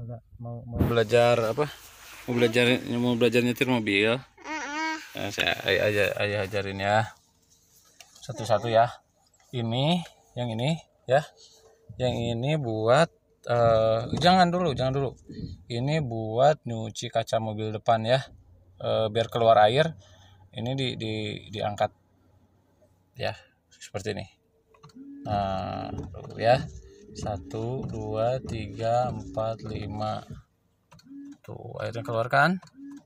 mau belajar apa? Mau belajar nyetir mobil. Nah, ayah ajarin ya. Satu-satu ya. Yang ini ya. Yang ini buat jangan dulu. Ini buat nyuci kaca mobil depan ya. Biar keluar air. Ini diangkat ya, seperti ini. Nah, tuh ya. 1 2 3 4 5. Tuh, airnya keluar kan?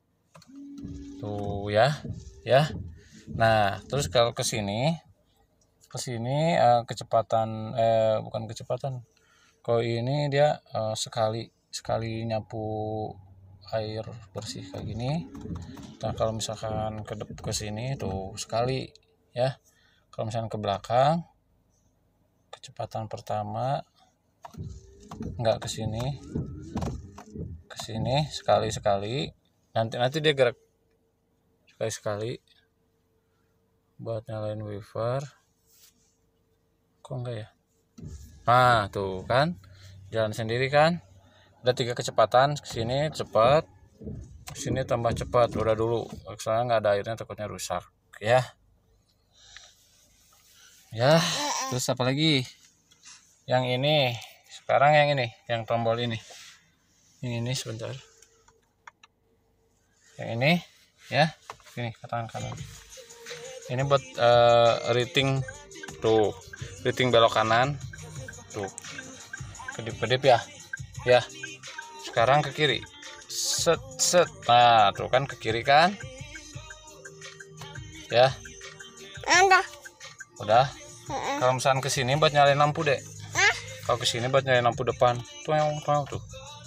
Tuh ya. Nah, terus kalau ke sini kecepatan bukan kecepatan. Kalau ini dia sekali nyapu air bersih kayak gini. Nah, kalau misalkan ke sini tuh sekali ya. Kalau misalkan ke belakang, kecepatan pertama enggak ke sini sekali. Nanti dia gerak sekali buat nyalain wiper. Kok enggak ya? Nah, tuh kan jalan sendiri kan. Ada 3 kecepatan, ke sini cepat, ke sini tambah cepat. Udah dulu, soalnya nggak ada airnya takutnya rusak ya. Terus apa lagi? Yang ini, sekarang yang tombol ini. Yang ini sebentar. Yang ini ya, ini ke tangan kanan. Ini buat rating tuh, rating belok kanan tuh, kedip-kedip ya. Sekarang ke kiri, set. Nah, tuh kan ke kiri kan? Ya. Udah. Kalau misalkan ke sini buat nyalain lampu deh. Kalau ke sini buat nyalain lampu depan. Tuh.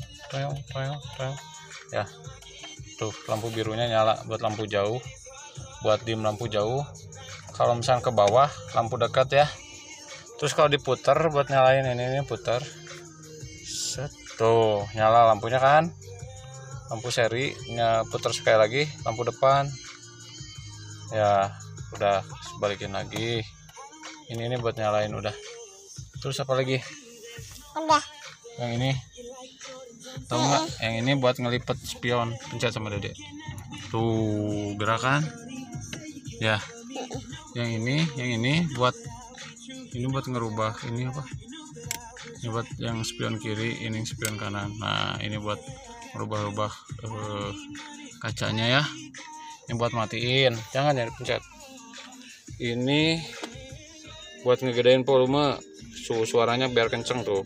Ya. Tuh, lampu birunya nyala buat lampu jauh. Buat dim lampu jauh. Kalau misalkan ke bawah, lampu dekat ya. Terus kalau diputar buat nyalain ini putar. Set. Tuh, nyala lampunya kan? Lampu seri, putar sekali lagi lampu depan. Ya, udah balikin lagi. Ini buat nyalain udah. Terus apa lagi? Udah. Yang ini. Tahu nggak? Yang ini buat ngelipet spion. Pencet sama Dede. Tuh, gerakan. Ya. Yang ini buat ngerubah ini apa? Ini buat yang spion kiri, ini spion kanan. Nah, ini buat merubah-rubah kacanya ya. Ini buat matiin. Jangan ya dipencet. Ini buat ngegedein volume, suaranya biar kenceng tuh.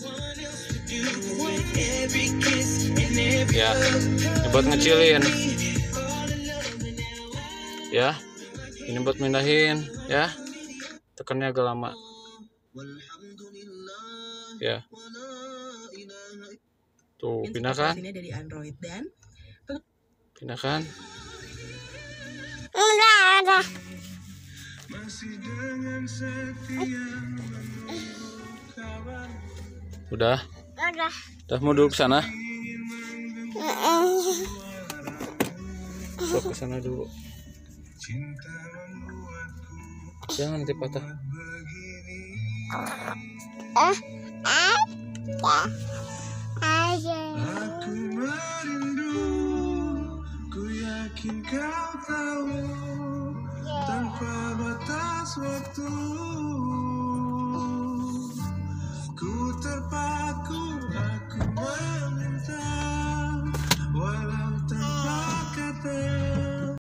Ya, ini buat ngecilin. Ya, ini buat mindahin ya. Tekannya agak lama. Ya. Tuh, pindahkan. Pindahkan. Udah. Udah mau duduk ke sana. Sok ke sana dulu. Jangan nanti patah. Aku merindu, ku yakin kau tahu, tanpa batas waktu.